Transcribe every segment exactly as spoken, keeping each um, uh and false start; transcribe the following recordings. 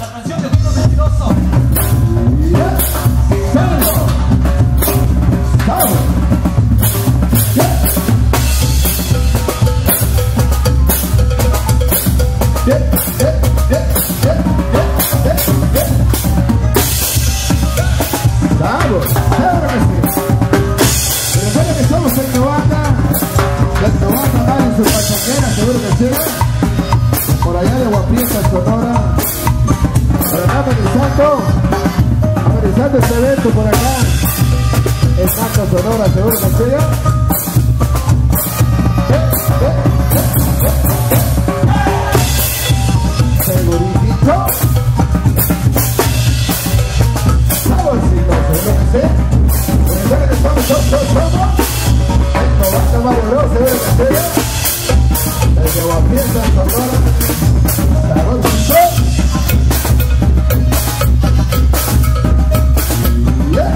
la canción de Tito Mentiroso. Yeah. Sábado. Sábado. Yeah. Yeah, yeah, yeah, yeah, yeah, yeah, yeah. Vamos, claro que sí. Pero recuerda que somos el Novata, el Novata va en su pachanguera, seguro que sí. Por allá de Guapieta, Sonora. Por acá amenizando, amenizando este evento por acá. En Manta, Sonora, seguro que sí. Eh, eh, eh, eh, eh. Seguritito. Saborcito, seguro que sí. Recuerda que estamos, somos, somos, somos. El Novata Mario Bros, seguro que sí. Desde Guapieta, Sonora. Saborcito. Yeah.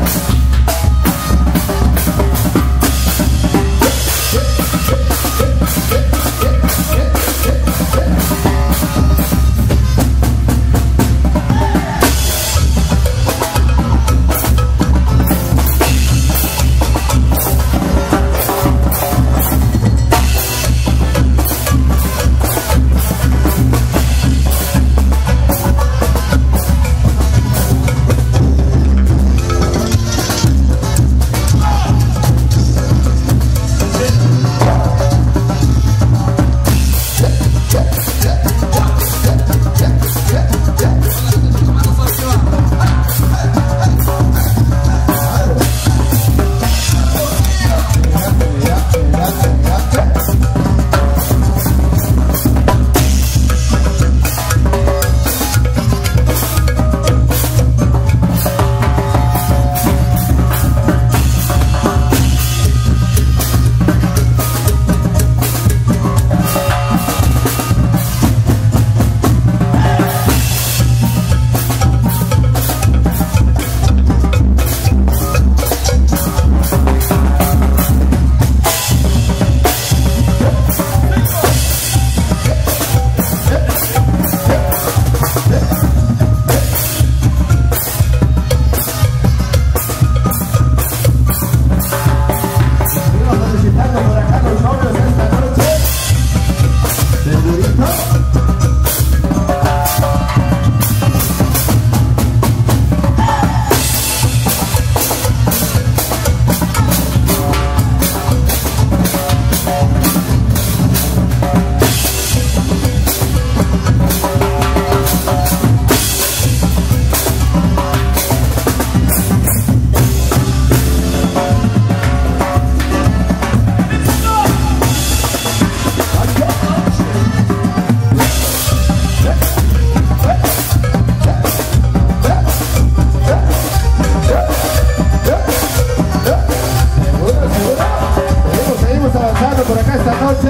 Por acá esta noche,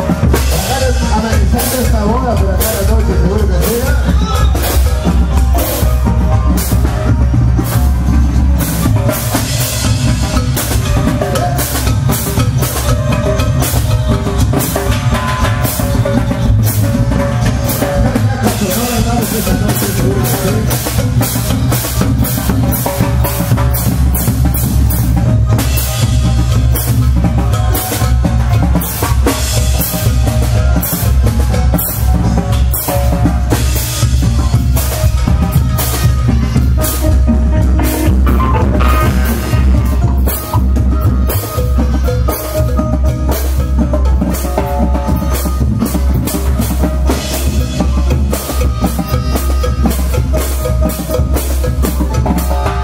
analizando esta boda por acá la noche, seguro que sí.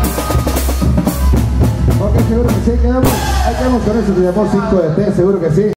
Seguro que sí, quedamos, ahí quedamos con eso, se llamó cinco de T, seguro que sí.